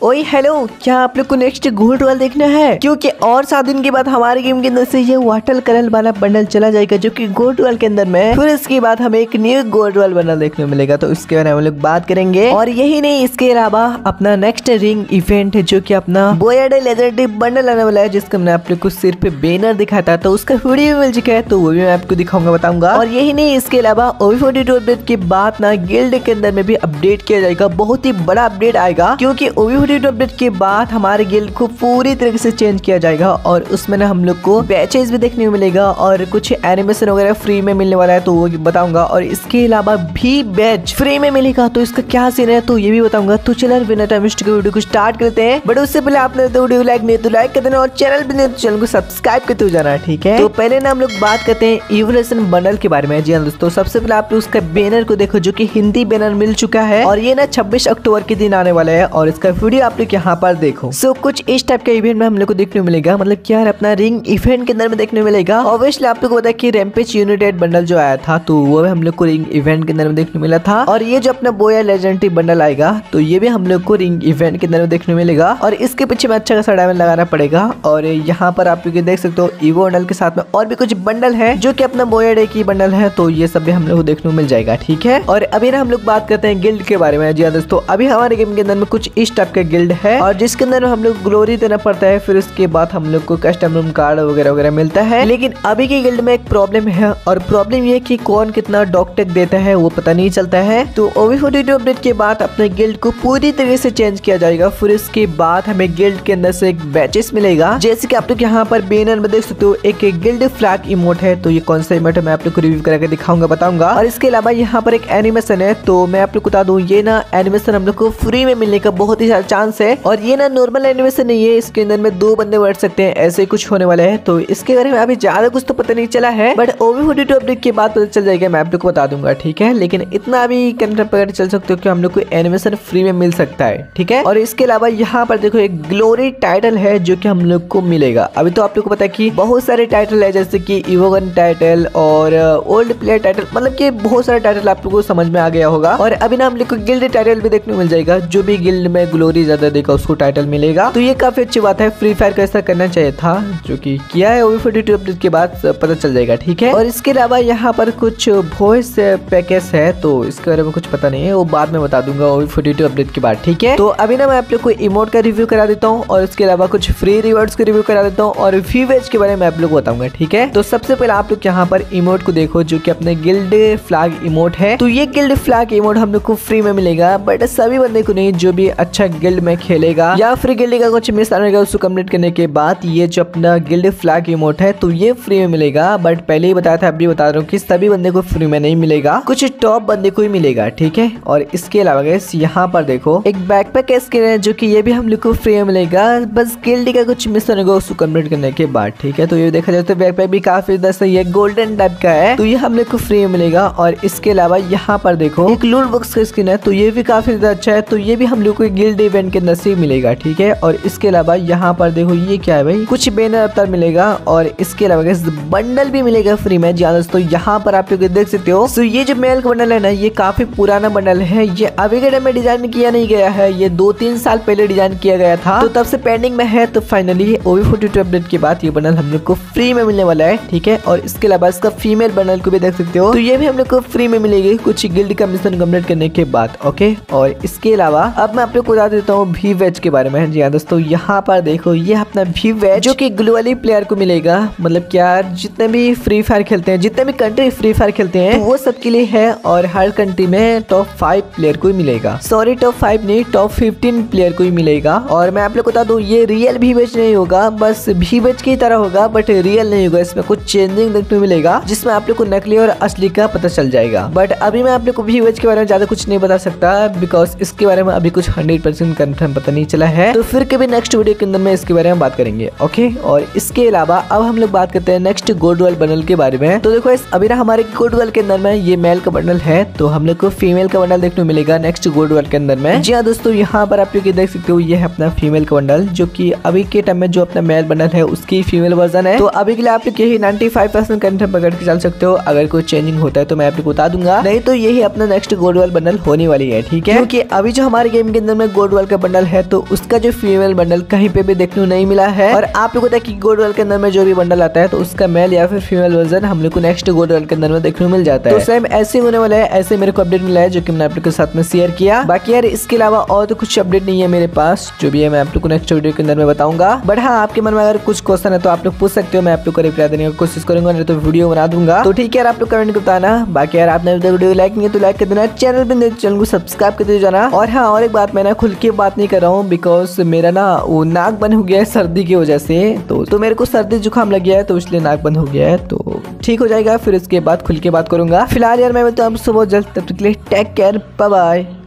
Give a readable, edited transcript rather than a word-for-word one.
ओए हेलो, क्या आप लोग को नेक्स्ट गोल्ड वाल देखना है? क्योंकि और 7 दिन के बाद हमारे गेम के अंदर से ये वाटर कलर वाला बंडल चला जाएगा जो कि गोल्ड वाल के अंदर में। फिर इसके बाद हमें एक न्यू गोल्ड वाल बंडल देखने को मिलेगा, तो इसके बारे में हम लोग बात करेंगे। और यही नहीं, इसके अलावा अपना नेक्स्ट रिंग इवेंट है जो कि अपना बोयाडे लेजेंडरी बंडल आने वाला है, जिसका मैंने आप लोग को सिर्फ बैनर दिखाया था, तो उसका वीडियो मिल चुका है, तो वो भी मैं आपको दिखाऊंगा, बताऊंगा। और यही नहीं, इसके अलावा OB42 अपडेट के बाद ना गिल्ड के अंदर में भी अपडेट किया जाएगा, बहुत ही बड़ा अपडेट आएगा, क्योंकि OB42 अपडेट के बाद हमारे गिल्ड को पूरी तरीके से चेंज किया जाएगा। और उसमें ना हम लोग को बैचेस भी देखने को मिलेगा और कुछ एनिमेशन वगैरह फ्री में मिलने वाला है, तो वो बताऊंगा। और इसके अलावा भी बैच फ्री में मिलेगा, तो इसका क्या सीन है तो ये भी बताऊंगा। तो चलो बिना टाइम वेस्ट के वीडियो को स्टार्ट करते हैं। बट उससे पहले आपने तो वीडियो लाइक नहीं तो लाइक कर देना, और चैनल पे नहीं तो चैनल को सब्सक्राइब करते हो जाना, ठीक है। तो पहले ना हम लोग बात करते हैं इवोल्यूशन बंडल के बारे में। जी हाँ दोस्तों, सबसे पहले आप लोग उसका बैनर को देखो जो कि हिंदी बैनर मिल चुका है, और ये ना 26 अक्टूबर के दिन आने वाला है, और इसका वीडियो आप लोग यहाँ पर देखो। सो कुछ इस टाइप का इवेंट में हम लोग को देखने को मिलेगा, मतलब क्या है अपना रिंग इवेंट के अंदर में देखने को मिलेगा। ऑब्वियसली आप लोग को पता है कि रैम्पेज यूनाइटेड बंडल जो आया था, तो वो हम लोग को रिंग इवेंट के अंदर में देखने को मिला था। और ये जो अपना बोया लेजेंडरी बंडल आएगा, तो ये भी हम लोग को रिंग इवेंट के अंदर में देखने को मिलेगा। और इसके पीछे में अच्छा खासा डायमंड लगाना पड़ेगा। और यहाँ पर आप लोग देख सकते हो ईवो बंडल के साथ में और भी कुछ बंडल है जो कि अपना बोया डे की बंडल है, तो ये सब भी हम लोग को देखने को मिल जाएगा, ठीक है। और अभी ना हम लोग बात करते हैं गिल्ड के बारे में। जी हाँ दोस्तों, अभी हमारे गेम के अंदर में कुछ इस टाइप का गिल्ड है, और जिसके अंदर हम लोग ग्लोरी देना पड़ता है, फिर उसके बाद हम लोग को कस्टम रूम कार्ड वगैरह वगैरह मिलता है। लेकिन अभी की गिल्ड में एक प्रॉब्लम है, और प्रॉब्लम ये कि कौन कितना डॉक्टेक देता है वो पता नहीं चलता है। तो OB42 अपडेट के बाद अपने गिल्ड को पूरी तरीके से चेंज किया जाएगा। फिर इसके बाद हमें गिल्ड के अंदर से एक बैचेस मिलेगा, जैसे कि आप लोग यहाँ पर बैनर में देख सकते हो एक गिल्ड फ्लैग इमोट है। तो ये कौन सा इमोट है मैं आप लोग को रिव्यू करके दिखाऊंगा, बताऊंगा। और इसके अलावा यहाँ पर एक एनिमेशन है, तो मैं आप लोग को बता दूं ये ना एनिमेशन हम लोग को फ्री में मिलने का बहुत ही सारा चांस है। और ये ना नॉर्मल एनिमेशन नहीं है, इसके अंदर में 2 बंदे बैठ सकते हैं, ऐसे कुछ होने वाला है। तो इसके बारे में अभी ज्यादा कुछ तो पता नहीं चला है, बट OB42 अपडेट के बाद पता चल जाएगा, मैं आप लोग को बता दूंगा, ठीक है। लेकिन इतना अभी कंफर्म पकड़ चल सकते हो कि हम लोग को एनिमेशन फ्री में मिल सकता है, ठीक है। और इसके अलावा यहाँ पर देखो एक ग्लोरी टाइटल है जो कि हम लोग को मिलेगा। अभी तो आप लोग को पता है कि बहुत सारे टाइटल है, जैसे कि इवोगन टाइटल और ओल्ड प्लेयर टाइटल, मतलब कि बहुत सारे टाइटल आप लोग को समझ में आ गया होगा। और अभी ना हम लोग को गिल्ड टाइटल भी देखने को मिल जाएगा, जो भी गिल्ड में ग्लोरी ज्यादा देगा उसको टाइटल मिलेगा। तो ये काफी अच्छी बात है। फ्री फायर को ऐसा करना चाहिए था, जो कि किया है OB42 अपडेट के बाद पता चल जाएगा, ठीक है। और इसके अलावा यहाँ पर कुछ वॉइस पैकेज है, तो इसके बारे में कुछ पता नहीं है, वो बाद में बता दूंगा OB42 अपडेट के बाद, ठीक है। तो अभी ना मैं आप लोग को इमोट का रिव्यू करा देता हूँ, और इसके अलावा कुछ फ्री रिवॉर्ड्स का रिव्यू करा देता हूँ, और वीवेज के बारे में आप लोग को बताऊंगा, ठीक है। तो सबसे पहले आप लोग यहाँ पर इमोट को देखो जो कि अपने गिल्ड फ्लैग इमोट है। तो ये गिल्ड फ्लैग इमोट हम लोग को फ्री में मिलेगा, बट सभी बंदे को नहीं, जो भी अच्छा गिल्ड में खेलेगा या फिर गिल्ड का कुछ मिस आएगा उसको कंप्लीट करने के बाद ये जो अपना गिल्ड फ्लैग इमोट है, तो ये फ्री में मिलेगा। बट पहले ही बताया था, अभी बता रहा हूँ कि सभी बंदे को फ्री में नहीं मिलेगा, कुछ टॉप बंदे को ही मिलेगा, ठीक है। और इसके अलावा गाइस यहाँ पर देखो एक बैकपैक स्किन है जो कि ये भी हम लोग को फ्री में मिलेगा, बस गिल्ड का कुछ मिस होगा उसको कंप्लीट करने के बाद, ठीक है। तो ये देखा जाए तो बैकपैक भी काफी सही है, गोल्डन टाइप का है, तो ये हम लोग को फ्री में मिलेगा। और इसके अलावा यहाँ पर देखो एक लूट बॉक्स का स्किन है, तो ये भी काफी अच्छा है, तो ये भी हम लोग को गिल्ड इवेंट के अंदर से मिलेगा, ठीक है। और इसके अलावा यहाँ पर देखो ये क्या है भाई, कुछ बैनर अवतार मिलेगा, और इसके अलावा बंडल भी मिलेगा फ्री में। तो यहाँ पर आप लोग देख सकते हो। तो ये जो मेल का बंडल है ना, ये काफी पुराना बंडल है, ये अभी के टाइम में डिजाइन किया नहीं गया है, ये 2-3 साल पहले डिजाइन किया गया था, तो तब से पेंडिंग में है। तो फाइनली OB42 अपडेट के बाद ये बंडल हम लोग को फ्री में मिलने वाला है, ठीक है। और इसके अलावा इसका फीमेल बंडल को भी देख सकते हो, तो ये भी हम लोग को फ्री में मिलेगी कुछ गिल्ड का मिशन कंप्लीट करने के बाद, ओके। और इसके अलावा अब मैं आप लोग को बता देता हूँ भी वेज के बारे में। जी हाँ दोस्तों, यहाँ पर देखो ये अपना भी वेज जो कि ग्लोबली प्लेयर को मिलेगा, मतलब क्या जितने भी फ्री फायर खेलते हैं, जितने भी कंट्री फ्री फायर खेलते हैं, तो वो सबके लिए है। और हर कंट्री में टॉप 5 प्लेयर को ही मिलेगा, सॉरी टॉप 5 नहीं, टॉप 15 प्लेयर को ही मिलेगा। और मैं आप लोग को बता दूं ये रियल भी वेज नहीं होगा, बस भी वेज की तरह होगा, बट रियल नहीं होगा, इसमें कुछ चेंजिंग देखने को मिलेगा, जिसमें आप लोग को नकली और असली का पता चल जाएगा। बट अभी मैं आप लोग को भी वेज के बारे में ज्यादा कुछ नहीं बता सकता, बिकॉज इसके बारे में अभी कुछ 100% कंफर्म पता नहीं चला है, तो फिर कभी नेक्स्ट वीडियो के अंदर में इसके बारे में बात करेंगे, ओके। और इसके अलावा अब हम लोग बात करते हैं नेक्स्ट गोल्ड वाल बंडल के बारे में। तो देखो अभी ना हमारे गोल्ड वाल के अंदर में ये मेल का बंडल है, तो हम लोग को फीमेल का बंडल देखने को मिलेगा नेक्स्ट गोल्ड वाल के अंदर में। जी हाँ दोस्तों, यहाँ पर आप लोग देख सकते हो ये है अपना फीमेल का बंडल, जो कि अभी के टाइम में जो अपना मेल बंडल है उसकी फीमेल वर्जन है। तो अभी के लिए आप लोग यही 95% कंफर्म पकड़ के चल सकते हो, अगर कोई चेंजिंग होता है तो मैं आप लोग बता दूंगा, नहीं तो यही अपना नेक्स्ट गोल्ड वाल बंडल होने वाली है, ठीक है। क्योंकि अभी जो हमारे गेम के अंदर में गोल्ड वाल का का बंडल है तो उसका जो फीमेल बंडल कहीं पे भी देखने को नहीं मिला है। और आप लोगों को पता है कि गोल्ड वर्ल्ड के अंदर में जो भी बंडल आता है तो उसका मेल या फिर फीमेल वर्जन हम लोग को नेक्स्ट गोल्ड वर्ल्ड के अंदर में देखने को मिल जाता है। तो सेम ऐसे होने वाला है, ऐसे मेरे को अपडेट मिला है जो कि मैंने आप लोग के साथ में शेयर किया। बाकी यार इसके अलावा और तो कुछ अपडेट नहीं है मेरे पास, जो भी है मैं आप लोग को नेक्स्ट वीडियो के अंदर में बताऊंगा। बट हाँ, आपके मन में अगर कुछ क्वेश्चन है तो आप लोग पूछ सकते हो, मैं आप लोग को रिप्लाई देने की कोशिश करूंगा, नहीं तो वीडियो बना दूंगा। तो ठीक है यार, आप लोग कमेंट बताना। बाकी यार आपने वीडियो लाइक नहीं तो लाइक कर देना, चैनल पे चैनल को सब्सक्राइब कर जाना। और हाँ, और एक बात, मैं ना खुल के बात नहीं कर रहा हूँ बिकॉज मेरा ना वो नाक बंद हो गया है सर्दी की वजह से। तो मेरे को सर्दी जुकाम लग गया है तो इसलिए नाक बंद हो गया है, तो ठीक हो जाएगा, फिर इसके बाद खुल के बात करूंगा। फिलहाल यार मैं मिलता हूँ आपसे बहुत जल्द, तब तक के लिए टेक केयर, बाय बाय।